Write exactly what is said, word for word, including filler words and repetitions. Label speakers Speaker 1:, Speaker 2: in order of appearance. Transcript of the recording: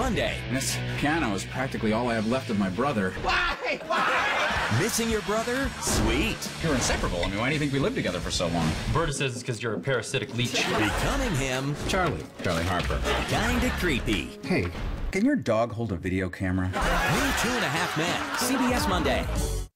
Speaker 1: Monday.
Speaker 2: Miss Cipriano is practically all I have left of my brother.
Speaker 3: Why? Why?
Speaker 1: Missing your brother? Sweet.
Speaker 2: You're inseparable. I mean, why do you think we lived together for so long?
Speaker 4: Berta says it's because you're a parasitic leech.
Speaker 1: Becoming him?
Speaker 2: Charlie. Charlie Harper.
Speaker 1: Kinda creepy.
Speaker 2: Hey, can your dog hold a video camera?
Speaker 1: New Two and a Half Men. C B S Monday.